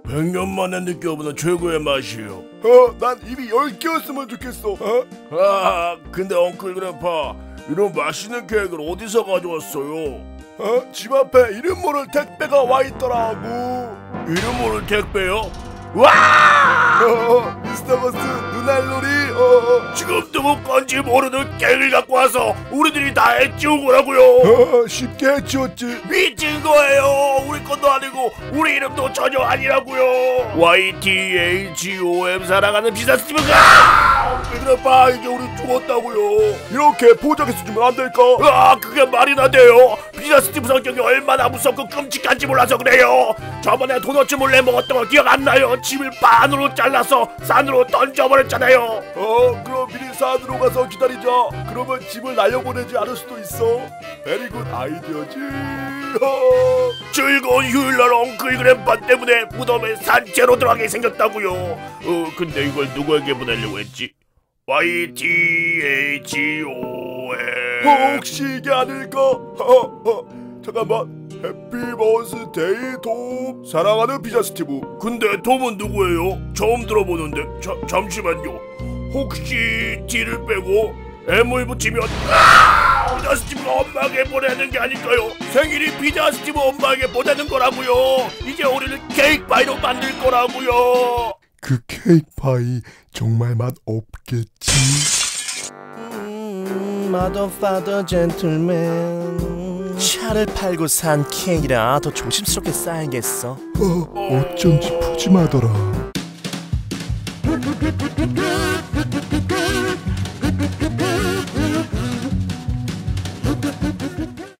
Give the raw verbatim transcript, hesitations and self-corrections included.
백 년 만에 느껴보는 최고의 맛이요. 어, 난 입이 열 개였으면 좋겠어. 어? 아, 근데 엉클 그래파, 이런 맛있는 케이크를 어디서 가져왔어요? 어? 집 앞에 이름 모를 택배가 와 있더라고. 이름 모를 택배요? 와! 어, 미스터 버스 눈알놀이. 어, 지금 누구 건지 모르는 케이크를 갖고 와서 우리들이 다 해치운 거라고요. 어, 쉽게 해치웠지. 미친 거예요. 우리 것도 아니고 우리 이름도 전혀 아니라고요. 와이 티 에이치 오 엠 사랑하는 비사 스티브가 그래봐, 이제 우리 죽었다고요. 이렇게 포장해서 주면 안 될까? 아, 그게 말이나 돼요. 비사 스티브 성격이 얼마나 무섭고 끔찍한지 몰라서 그래요. 저번에 도넛 몰래 먹었던 거 기억 안 나요? 집을 반으로 잘라서 산으로 던져버렸잖아요. 어, 그럼 미리 산으로 가서 기다리자. 그러면 집을 날려보내지 않을 수도 있어. 베리굿 아이디어지. 어. 즐거운 휴일날 엉클 그램파 때문에 무덤에 산채로 들어가게 생겼다고요. 어, 근데 이걸 누구에게 보내려고 했지? 와이 티 에이치 오 엠. 혹시 이게 아닐까? 어, 어, 잠깐만. 해피 버스데이 돔. 사랑하는 피자 스티브. 근데 돔은 누구예요? 처음 들어보는데. 자, 잠시만요. 혹시 T를 빼고 M을 붙이면 아! 피자 스티브가 엄마에게 보내는 게 아닐까요? 생일이 피자 스티브 엄마에게 보내는 거라고요. 이제 우리는 케이크 파이로 만들 거라고요. 그 케이크 파이 정말 맛 없겠지. 음, mother, father, gentleman. 차를 팔고 산 케이크라 더 조심스럽게 쌓야겠어. 어, 어쩐지 푸짐하더라.